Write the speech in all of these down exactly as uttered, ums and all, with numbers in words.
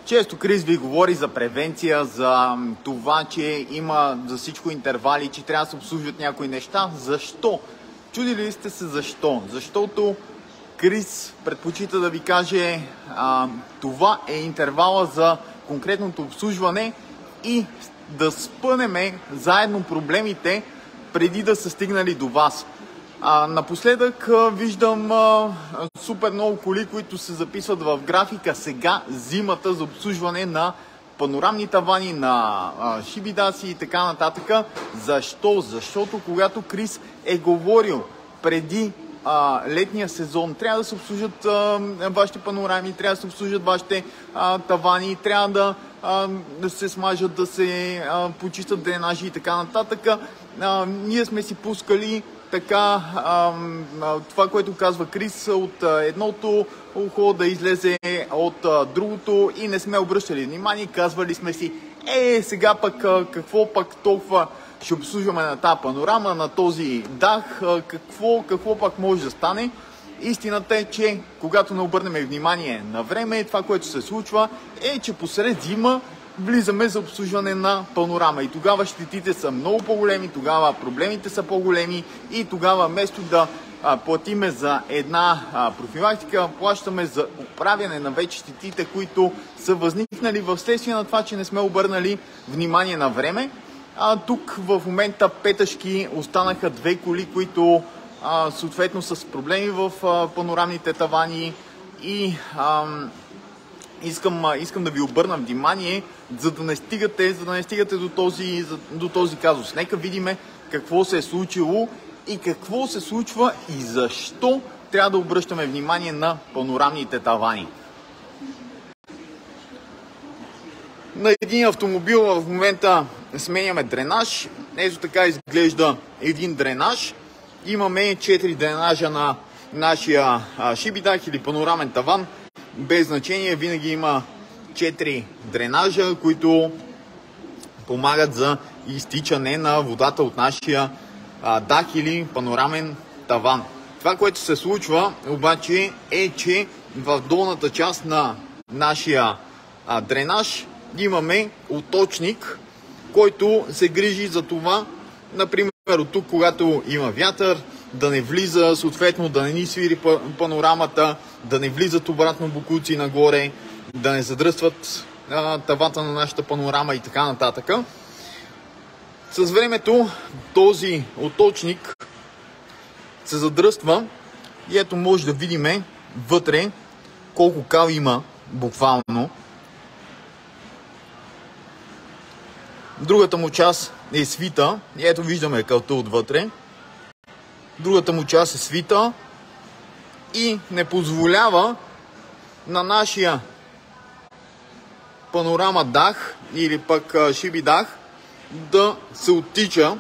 Често Крис ви говори за превенция, за това, че има за всичко интервали, че трябва да се обслужват някои неща. Защо? Чудили ли сте се защо? Защото Крис предпочита да ви каже, а, това е интервала за конкретното обслужване и да спънеме заедно проблемите преди да са стигнали до вас. А, напоследък а, виждам а, супер много коли, които се записват в графика сега зимата за обслужване на панорамни тавани, на а, шибидаси и така нататък. Защо? Защото когато Крис е говорил преди а, летния сезон, трябва да се обслужат а, вашите панорами, трябва да се обслужат вашите а, тавани, трябва да, а, да се смажат, да се а, почистят дренажи и така нататък. А, ние сме си пускали така, а, а, това, което казва Крис, от а, едното ухо да излезе от а, другото и не сме обръщали внимание. Казвали сме си, е, сега пък а, какво пък толкова ще обслужваме на тази панорама, на този дах, а, какво, какво пък може да стане. Истината е, че когато не обърнем внимание на време, това, което се случва е, че посред зима влизаме за обслужване на панорама и тогава щетите са много по-големи, тогава проблемите са по-големи и тогава вместо да а, платиме за една а, профилактика, плащаме за оправяне на вече щетите, които са възникнали в следствие на това, че не сме обърнали внимание на време. А, тук в момента петъшки останаха две коли, които а, съответно са с проблеми в а, панорамните тавани и а, Искам, искам да ви обърна внимание, за да не стигате, за да не стигате до, този, до този казус. Нека видим какво се е случило и какво се случва и защо трябва да обръщаме внимание на панорамните тавани. На един автомобил в момента сменяме дренаж. Ето така изглежда един дренаж. Имаме четири дренажа на нашия шибидах или панорамен таван. Без значение, винаги има четири дренажа, които помагат за изтичане на водата от нашия а, дах или панорамен таван. Това, което се случва обаче е, че в долната част на нашия а, дренаж имаме отточник, който се грижи за това, например от тук, когато има вятър, да не влиза, съответно да не ни свири панорамата, да не влизат обратно бокуци нагоре, да не задръстват а, тавата на нашата панорама и така нататък. С времето този отточник се задръства и ето може да видим вътре колко кал има буквално. Другата му част е свита и ето виждаме калта отвътре. Другата му част е свита и не позволява на нашия панорама дах или пък шибидах да се оттича.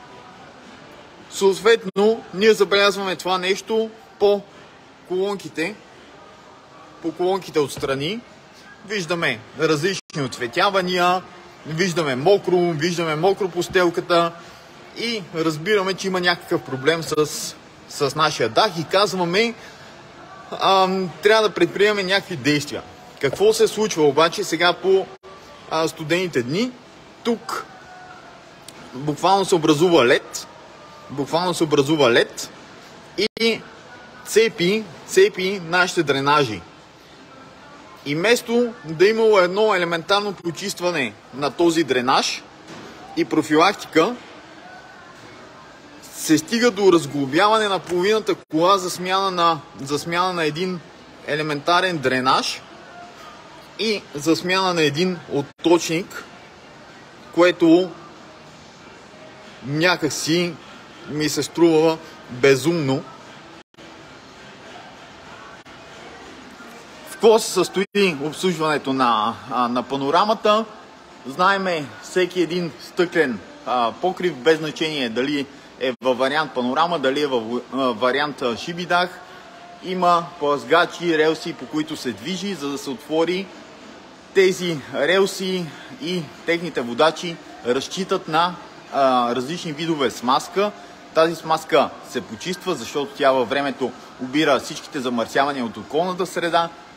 Съответно, ние забелязваме това нещо по колонките, по колонките отстрани. Виждаме различни оцветявания, виждаме мокро, виждаме мокро по стелката и разбираме, че има някакъв проблем с, с нашия дах и казваме, а, трябва да предприемем някакви действия. Какво се случва обаче сега по а, студените дни? Тук буквално се образува лед, буквално се образува лед и цепи, цепи нашите дренажи. И вместо да имало едно елементарно почистване на този дренаж и профилактика, се стига до разглобяване на половината кола за смяна на, за смяна на един елементарен дренаж и за смяна на един отточник, което някакси ми се струва безумно. В какво се състои обслужването на, на панорамата? Знаеме всеки един стъклен а, покрив, без значение дали е във вариант панорама, дали е във вариант шибидах. Има плъзгачи, релси, по които се движи, за да се отвори. Тези релси и техните водачи разчитат на а, различни видове смазка. Тази смазка се почиства, защото тя във времето обира всичките замърсявания от околната среда.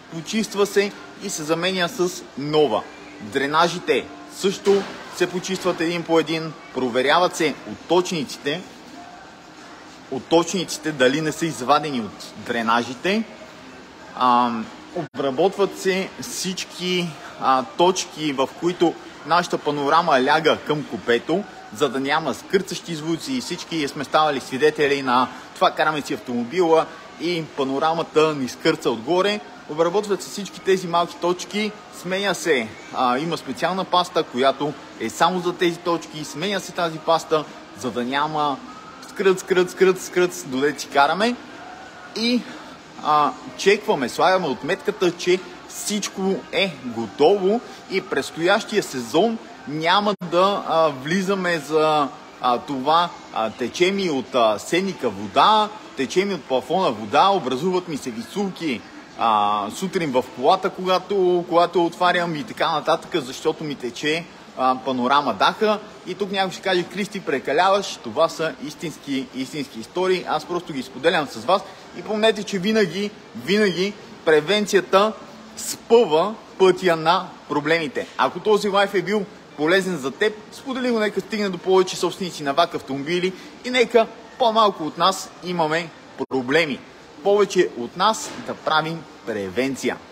почиства се и се заменя с нова. Дренажите също се почистват един по един, проверяват се отточниците, отточниците дали не са извадени от дренажите, а, обработват се всички а, точки, в които нашата панорама ляга към купето, за да няма скърцащи звуци и всички сме ставали свидетели на това, караме си автомобила и панорамата ни скърца отгоре. Обработват се всички тези малки точки, сменя се, а, има специална паста, която е само за тези точки, сменя се тази паста, за да няма скръц, скръц, скръц, скръц, додето си караме и а, чекваме, слагаме отметката, че всичко е готово и предстоящия сезон няма да а, влизаме за а, това. А, тече ми от а, сеника вода, тече ми от плафона вода, образуват ми се висулки а, сутрин в колата, когато, когато отварям и така нататък, защото ми тече а, панорама даха. И тук някой ще каже: Кристи, прекаляваш. Това са истински, истински истории. Аз просто ги споделям с вас. И помнете, че винаги, винаги превенцията спъва пътя на проблемите. Ако този лайф е бил полезен за теб, сподели го, нека стигне до повече собственици на ВАК автомобили и нека по-малко от нас имаме проблеми. Повече от нас да правим превенция.